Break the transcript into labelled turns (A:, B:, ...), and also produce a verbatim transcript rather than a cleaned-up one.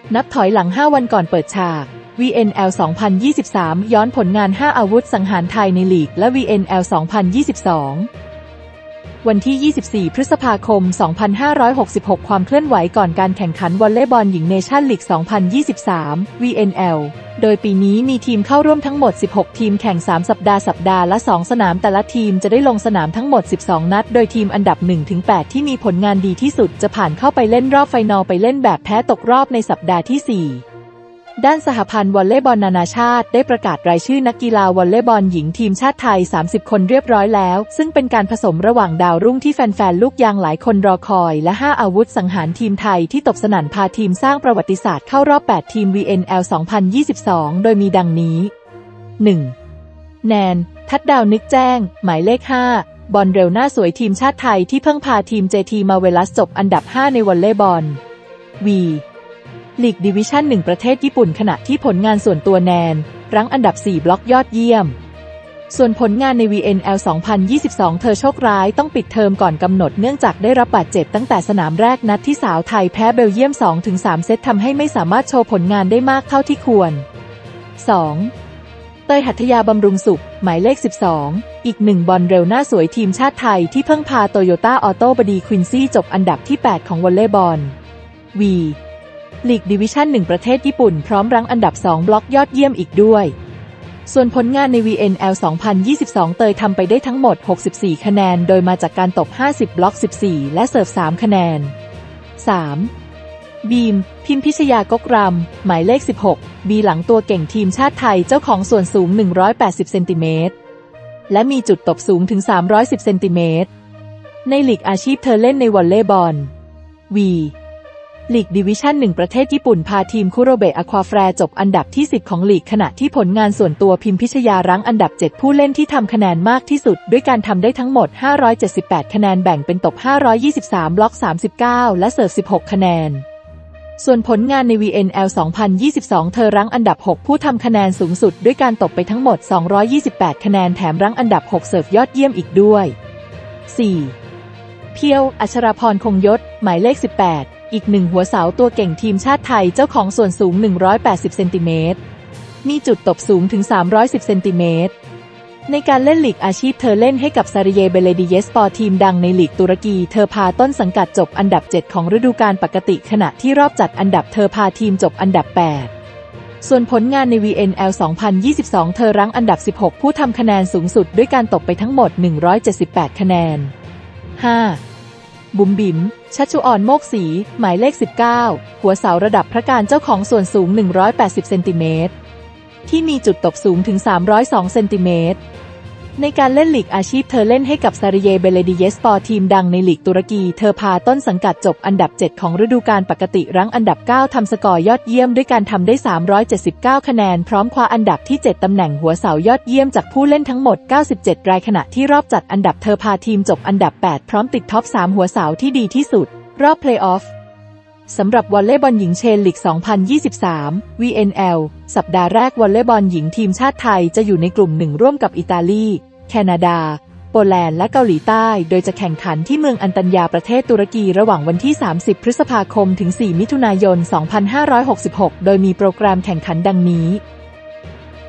A: นับถอยหลังห้าวันก่อนเปิดฉาก วี เอ็น แอล สองพันยี่สิบสาม ย้อนผลงานห้าอาวุธสังหารไทยในลีกและ วี เอ็น แอล สองพันยี่สิบสองวันที่ ยี่สิบสี่ พฤษภาคม สองพันห้าร้อยหกสิบหก ความเคลื่อนไหวก่อนการแข่งขันวอลเลย์บอลหญิงเนชั่นลีก สองพันยี่สิบสาม วี เอ็น แอล โดยปีนี้มีทีมเข้าร่วมทั้งหมด สิบหก ทีมแข่ง สาม สัปดาห์สัปดาห์ละ สอง สนามแต่ละทีมจะได้ลงสนามทั้งหมด สิบสอง นัดโดยทีมอันดับ หนึ่งถึงแปด ที่มีผลงานดีที่สุดจะผ่านเข้าไปเล่นรอบไฟนอลไปเล่นแบบแพ้ตกรอบในสัปดาห์ที่ สี่ด้านสหพันธ์วอลเลย์บอลนานาชาติได้ประกาศรายชื่อนักกีฬาวอลเลย์บอลหญิงทีมชาติไทย สามสิบ คนเรียบร้อยแล้วซึ่งเป็นการผสมระหว่างดาวรุ่งที่แฟนๆลูกยางหลายคนรอคอยและห้าอาวุธสังหารทีมไทยที่ตบสนั่นพาทีมสร้างประวัติศาสตร์เข้ารอบ แปด ทีม วี เอ็น แอล สองพันยี่สิบสอง โดยมีดังนี้ หนึ่ง แนน ทัดดาวนึกแจ้งหมายเลข ห้า บอลเร็วหน้าสวยทีมชาติไทยที่เพิ่งพาทีม เจ ที มาเวลัสจบอันดับ ห้า ในวอลเลย์บอล วีลีกดิวิชั่น หนึ่ง ประเทศญี่ปุ่นขณะที่ผลงานส่วนตัวแนนรั้งอันดับ สี่ บล็อกยอดเยี่ยมส่วนผลงานใน วี เอ็น แอล สองพันยี่สิบสอง เธอโชคร้ายต้องปิดเทอมก่อนกำหนดเนื่องจากได้รับบาดเจ็บตั้งแต่สนามแรกนัดที่สาวไทยแพ้เบลเยียม สองถึงสาม เซตทำให้ไม่สามารถโชว์ผลงานได้มากเท่าที่ควร สอง เตยหัตถยาบำรุงสุขหมายเลข สิบสอง อีกหนึ่งบอลเร็วหน้าสวยทีมชาติไทยที่เพิ่งพาโตโยต้าออโต้บดีควินซี่จบอันดับที่ แปด ของวอลเลย์บอล วีลีกดิวิชั่น หนึ่ง ประเทศญี่ปุ่นพร้อมรั้งอันดับ สอง บล็อกยอดเยี่ยมอีกด้วยส่วนผลงานใน วี เอ็น แอล สองพันยี่สิบสอง เตยทำไปได้ทั้งหมด หกสิบสี่ คะแนนโดยมาจากการตบ ห้าสิบ บล็อก สิบสี่ และเสิร์ฟ สาม คะแนน สาม บีม พิมพิชยากกรำหมายเลข สิบหก บีหลังตัวเก่งทีมชาติไทยเจ้าของส่วนสูง หนึ่งร้อยแปดสิบ เซนติเมตรและมีจุดตบสูงถึง สามร้อยสิบ เซนติเมตรในลีกอาชีพเธอเล่นในวอลเลย์บอล วีลีกดิวิชั่น หนึ่ง ประเทศญี่ปุ่นพาทีมคุโรเบะอควาแฟร์จบอันดับที่ สิบ ของลีกขณะที่ผลงานส่วนตัวพิมพิชยารั้งอันดับ เจ็ด ผู้เล่นที่ทำคะแนนมากที่สุดด้วยการทำได้ทั้งหมด ห้าร้อยเจ็ดสิบแปด คะแนนแบ่งเป็นตบ ห้าร้อยยี่สิบสาม บล็อก สามสิบเก้า และเสิร์ฟ สิบหก คะแนนส่วนผลงานใน วี เอ็น แอล สองพันยี่สิบสอง เธอรั้งอันดับ หก ผู้ทำคะแนนสูงสุดด้วยการตบไปทั้งหมด สองร้อยยี่สิบแปด คะแนนแถมรั้งอันดับ หก เสิร์ฟยอดเยี่ยมอีกด้วย สี่ เพียว อัชราพรคงยศหมายเลข สิบแปดอีกหนึ่งหัวเสาตัวเก่งทีมชาติไทยเจ้าของส่วนสูง หนึ่งร้อยแปดสิบ เซนติเมตรมีจุดตบสูงถึง สามร้อยสิบ เซนติเมตรในการเล่นลีกอาชีพเธอเล่นให้กับซาริเยเบเลดิเยสปอร์ทีมดังในลีกตุรกีเธอพาต้นสังกัดจบอันดับ เจ็ด ของฤดูกาลปกติขณะที่รอบจัดอันดับเธอพาทีมจบอันดับ แปด ส่วนผลงานใน วี เอ็น แอล สองพันยี่สิบสอง เธอรั้งอันดับ สิบหก ผู้ทำคะแนนสูงสุดด้วยการตบไปทั้งหมด หนึ่งร้อยเจ็ดสิบแปด คะแนน ห้าบุ๋มบิ๋ม ชัชชุออนโมกศรีหมายเลข สิบเก้า หัวเสาระดับพระการเจ้าของส่วนสูง หนึ่งร้อยแปดสิบ เซนติเมตรที่มีจุดตบสูงถึง สามร้อยสอง เซนติเมตรในการเล่นลีกอาชีพเธอเล่นให้กับซาริเยเบเลดิเยสปอร์ทีมดังในลีกตุรกีเธอพาต้นสังกัดจบอันดับ เจ็ด ของฤดูกาลปกติรั้งอันดับ เก้า ทำสกอร์ยอดเยี่ยมด้วยการทำได้ สามร้อยเจ็ดสิบเก้า คะแนนพร้อมคว้าอันดับที่ เจ็ด ตำแหน่งหัวเสายอดเยี่ยมจากผู้เล่นทั้งหมด เก้าสิบเจ็ด รายขณะที่รอบจัดอันดับเธอพาทีมจบอันดับ แปด พร้อมติดท็อป สาม หัวเสาที่ดีที่สุดรอบเพลย์ออฟสำหรับวอลเลย์บอลหญิงเชนลีก สองพันยี่สิบสาม วี เอ็น แอล สัปดาห์แรกวอลเลย์บอลหญิงทีมชาติไทยจะอยู่ในกลุ่มหนึ่งร่วมกับอิตาลีแคนาดาโปแลนด์และเกาหลีใต้โดยจะแข่งขันที่เมืองอันตัญญาประเทศตุรกีระหว่างวันที่ สามสิบ พฤษภาคมถึง สี่ มิถุนายน สองพันห้าร้อยหกสิบหก โดยมีโปรแกรมแข่งขันดังนี้